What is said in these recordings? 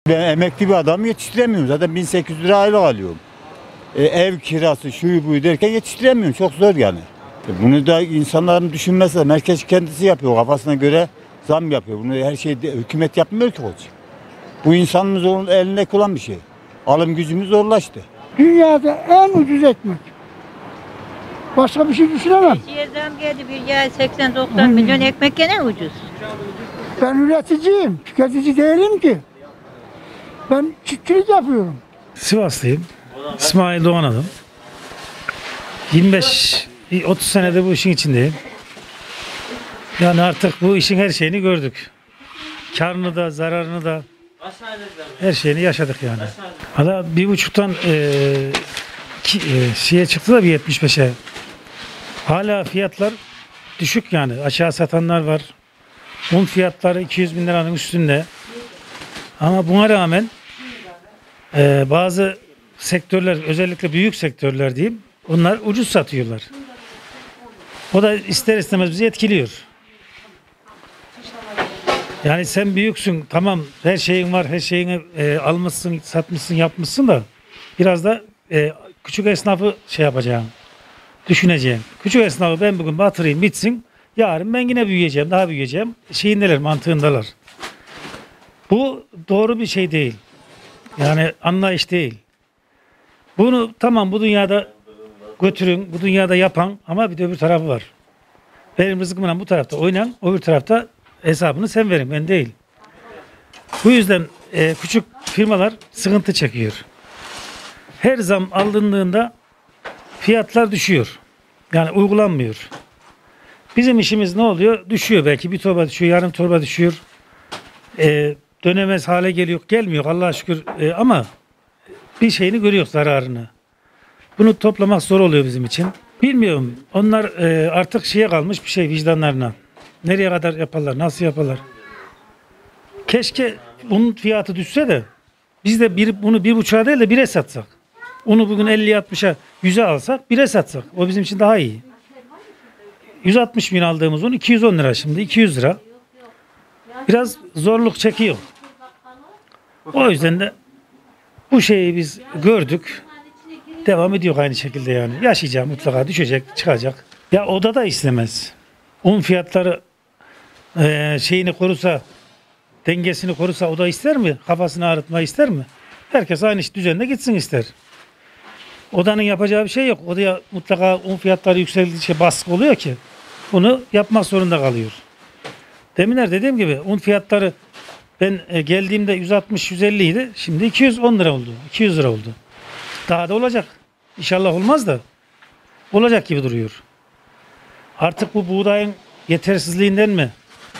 Ben emekli bir adam yetiştiremiyorum. Zaten 1800 lira aylık alıyorum. Ev kirası, şuyu buyu derken yetiştiremiyorum. Çok zor yani. Bunu da insanların düşünmesi lazım. Herkes kendisi yapıyor. Kafasına göre zam yapıyor. Bunu her şey hükümet yapmıyor ki koç. Bu insanımızın eline olan bir şey. Alım gücümüz zorlaştı. Dünyada en ucuz ekmek. Başka bir şey düşünemem. Şeye zam geldi bir yağ 80-90 milyon ekmek gene ucuz. Ben üreticiyim, tüketici değilim ki. Ben çiftçilik yapıyorum. Sivaslıyım. İsmail Doğan adım. 25-30 senedir bu işin içindeyim. Yani artık bu işin her şeyini gördük. Karını da, zararını da, her şeyini yaşadık yani. Hala 1,5'tan şeye çıktı da bir 75'e. Hala fiyatlar düşük yani. Aşağı satanlar var. Un fiyatları 200 bin liranın üstünde. Ama buna rağmen bazı sektörler, özellikle büyük sektörler diyeyim, onlar ucuz satıyorlar. O da ister istemez bizi etkiliyor. Yani sen büyüksün, tamam her şeyin var, her şeyini almışsın, satmışsın, yapmışsın da biraz da küçük esnafı şey yapacağım, düşüneceğim. Küçük esnafı ben bugün batırayım, bitsin, yarın ben yine büyüyeceğim, daha büyüyeceğim. Şeyindeler, mantığındalar. Bu doğru bir şey değil. Yani anlayış değil. Bunu tamam bu dünyada götürün, bu dünyada yapan ama bir de öbür tarafı var. Benim rızkımla bu tarafta oynan, öbür tarafta hesabını sen verin, ben değil. Bu yüzden küçük firmalar sıkıntı çekiyor. Her zam alındığında fiyatlar düşüyor. Yani uygulanmıyor. Bizim işimiz ne oluyor? Düşüyor belki. Bir torba düşüyor, yarım torba düşüyor. Dönemez hale geliyor. Gelmiyor Allah'a şükür ama bir şeyini görüyor, zararını. Bunu toplamak zor oluyor bizim için. Bilmiyorum. Onlar artık şeye kalmış bir şey vicdanlarına. Nereye kadar yaparlar, nasıl yaparlar? Keşke bunun fiyatı düşse de biz de bunu 1,5'a değil de 1'e satsak. Onu bugün 50-60'a 100'e alsak 1'e satsak. O bizim için daha iyi. 160 bin aldığımız un 210 lira şimdi. 200 lira. Biraz zorluk çekiyor. O yüzden de bu şeyi biz gördük. Devam ediyor aynı şekilde yani. Yaşayacak mutlaka, düşecek, çıkacak. Ya o da istemez. Un fiyatları şeyini korusa, dengesini korusa o da ister mi? Kafasını ağrıtmayı ister mi? Herkes aynı düzenle gitsin ister. Odanın yapacağı bir şey yok. Odaya mutlaka un fiyatları yükseldikçe baskı oluyor ki bunu yapmak zorunda kalıyor. Deminler dediğim gibi un fiyatları ben geldiğimde 160-150 idi. Şimdi 210 lira oldu. 200 lira oldu. Daha da olacak. İnşallah olmaz da olacak gibi duruyor. Artık bu buğdayın yetersizliğinden mi?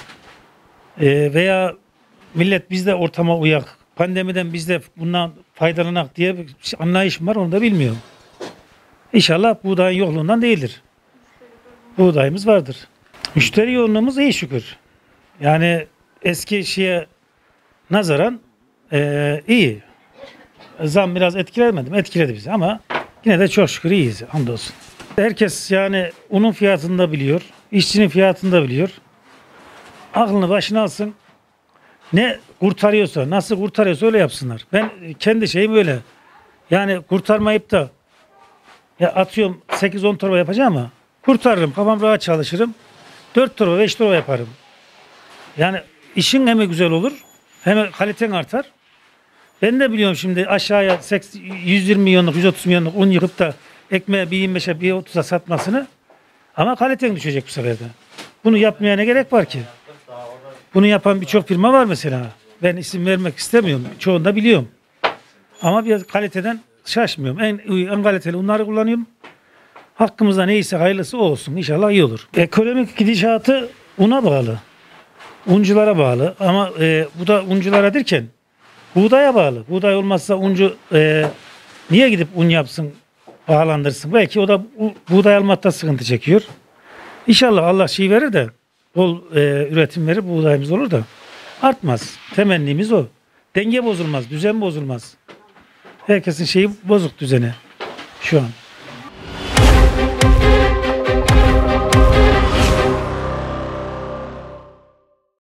Veya millet bizde ortama uyak, pandemiden biz de bundan faydalanak diye bir anlayış var, onu da bilmiyorum. İnşallah buğdayın yokluğundan değildir. Buğdayımız vardır. Müşteri yoğunluğumuz iyi şükür. Yani eski şeye nazaran iyi. Zam biraz etkiledi bizi ama yine de çok şükür iyiyiz hamdolsun. Herkes yani unun fiyatını da biliyor, işçinin fiyatını da biliyor. Aklını başına alsın. Ne kurtarıyorsa, nasıl kurtarıyorsa öyle yapsınlar. Ben kendi şeyim öyle. Yani kurtarmayıp da ya atıyorum 8-10 torba yapacağım ama kurtarırım, kafam rahat çalışırım. 4 torba, 5 torba yaparım. Yani işin hem güzel olur, hem kaliten artar. Ben de biliyorum şimdi aşağıya 120 milyonluk, 130 milyonluk un yıkıp da ekmeğe bir 25'e bir 30'a satmasını ama kaliten düşecek bu sefer de. Bunu yapmaya ne gerek var ki? Bunu yapan birçok firma var mesela. Ben isim vermek istemiyorum. Çoğunu da biliyorum. Ama bir kaliteden şaşmıyorum. En kaliteli unları kullanıyorum. Hakkımızda neyse hayırlısı o olsun. İnşallah iyi olur. Ekonomik gidişatı una bağlı. Unculara bağlı. Ama bu da unculara derken buğdaya bağlı. Buğday olmazsa uncu niye gidip un yapsın, pahalandırsın? Belki o da buğday almakta sıkıntı çekiyor. İnşallah Allah şey verir de bol üretim verir, buğdayımız olur da artmaz. Temennimiz o. Denge bozulmaz, düzen bozulmaz. Herkesin şeyi bozuk düzeni şu an.